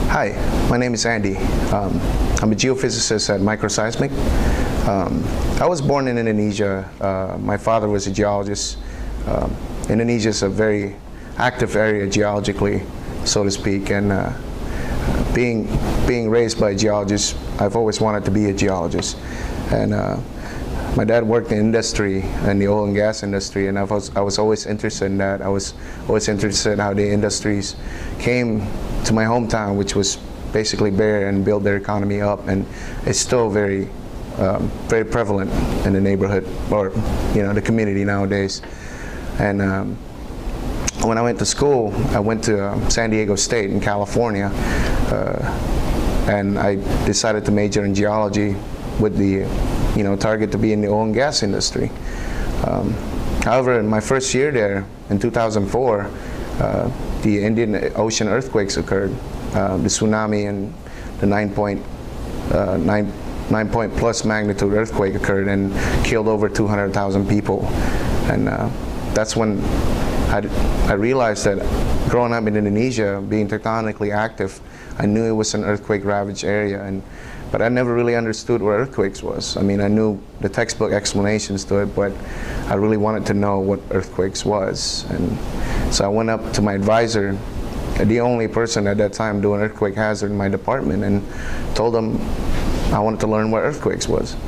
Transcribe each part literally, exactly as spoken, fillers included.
Hi, my name is Andy. Um, I'm a geophysicist at Microseismic. Um, I was born in Indonesia. Uh, my father was a geologist. Um, Indonesia is a very active area geologically, so to speak, and uh, being, being raised by geologists, I've always wanted to be a geologist. And uh, my dad worked in industry, in the oil and gas industry, and I was, I was always interested in that. I was always interested in how the industries came to my hometown, which was basically bare, and build their economy up, and it's still very, um, very prevalent in the neighborhood, or you know, the community nowadays. And um, when I went to school, I went to um, San Diego State in California, uh, and I decided to major in geology with the, you know, target to be in the oil and gas industry. Um, however, in my first year there, in two thousand four, uh, the Indian Ocean earthquakes occurred. Uh, the tsunami and the nine point, uh, nine, nine point plus magnitude earthquake occurred and killed over two hundred thousand people. And uh, that's when I, I realized that growing up in Indonesia, being tectonically active, I knew it was an earthquake-ravaged area, and but I never really understood what earthquakes was. I mean, I knew the textbook explanations to it, but I really wanted to know what earthquakes was. And so I went up to my advisor, the only person at that time doing earthquake hazard in my department, and told him I wanted to learn what earthquakes was.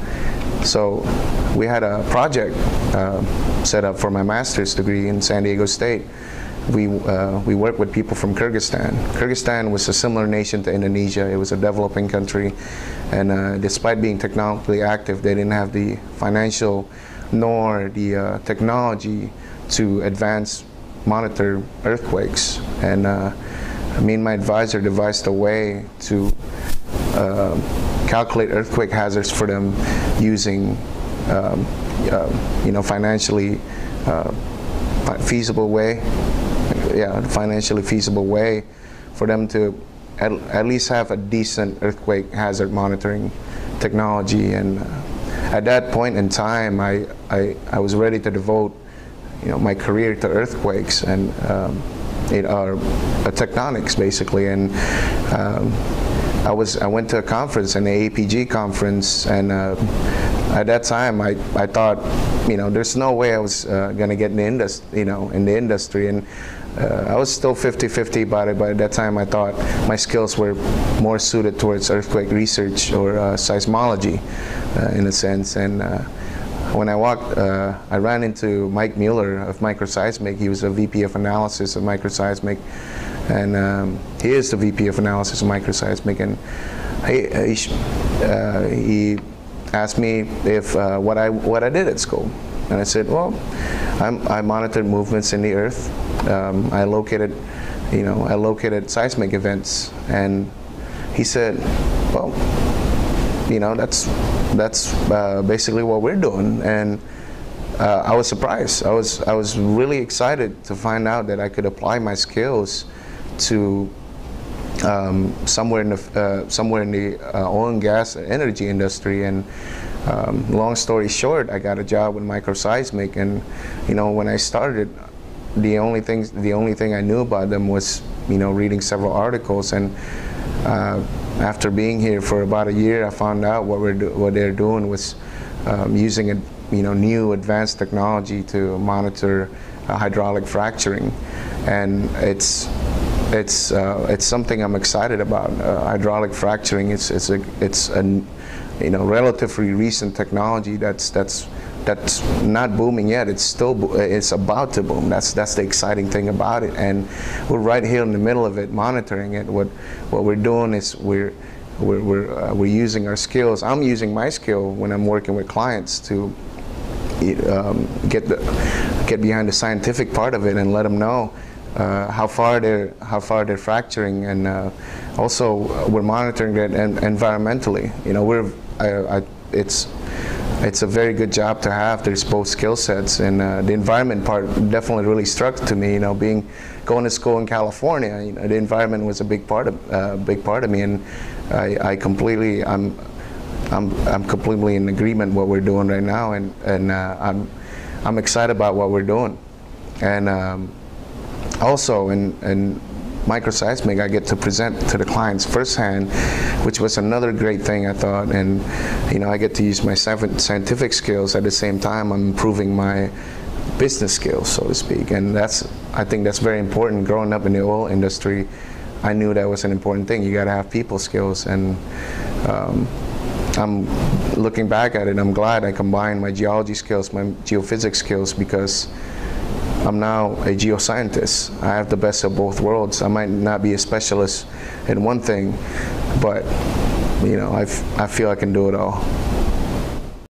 So we had a project uh, set up for my master's degree in San Diego State. We, uh, we worked with people from Kyrgyzstan. Kyrgyzstan was a similar nation to Indonesia. It was a developing country, and uh, despite being technologically active, they didn't have the financial nor the uh, technology to advance monitor earthquakes. And uh, me and my advisor devised a way to uh, calculate earthquake hazards for them using um, uh, you know, financially uh, feasible way. Yeah, financially feasible way for them to at, at least have a decent earthquake hazard monitoring technology. And uh, at that point in time, I, I, I was ready to devote, you know, my career to earthquakes and um, it are uh, tectonics basically. And um, I was I went to a conference, an A A P G conference, and uh, at that time I, I thought, you know, there's no way I was uh, gonna get in the industry, you know, in the industry. And Uh, I was still fifty fifty about it, but at that time I thought my skills were more suited towards earthquake research or uh, seismology uh, in a sense. And uh, when I walked, uh, I ran into Mike Mueller of Microseismic. He was a V P of analysis of Microseismic, and um, he is the V P of analysis of Microseismic. And he, he, uh, he asked me if uh, what I what I did at school, and I said, well, I'm, I monitored movements in the earth. Um, I located, you know, I located seismic events, and he said, "Well, you know, that's that's uh, basically what we're doing." And uh, I was surprised. I was I was really excited to find out that I could apply my skills to um, somewhere in the uh, somewhere in the uh, oil and gas energy industry. And um, long story short, I got a job with Microseismic, and you know, when I started, the only things the only thing I knew about them was, you know, reading several articles. And uh, after being here for about a year, I found out what we're do what they're doing was um, using a you know new advanced technology to monitor uh, hydraulic fracturing, and it's it's uh, it's something I'm excited about. Uh, hydraulic fracturing, it's it's a it's a you know relatively recent technology that's that's that's not booming yet. It's still it's about to boom. That's that's the exciting thing about it, and we're right here in the middle of it, monitoring it. What what we're doing is we're we're we're, uh, we're using our skills. I'm using my skill when I'm working with clients to um, get the get behind the scientific part of it and let them know uh, how far they're how far they're fracturing, and uh, also uh, we're monitoring it and environmentally. You know, we're I, I, it's It's a very good job to have. There's both skill sets, and uh, the environment part definitely really struck to me. You know, being going to school in California, you know, the environment was a big part of uh, big part of me, and I, I completely I'm I'm I'm completely in agreement what we're doing right now, and and uh, I'm I'm excited about what we're doing, and um, also in in microseismic, I get to present to the clients firsthand, which was another great thing, I thought. And you know, I get to use my scientific skills at the same time I'm improving my business skills, so to speak. And that's, I think that's very important. Growing up in the oil industry, I knew that was an important thing. You got to have people skills, and um, I'm looking back at it, I'm glad I combined my geology skills, my geophysics skills, because I'm now a geoscientist. I have the best of both worlds. I might not be a specialist in one thing, but you know, I, I feel I can do it all.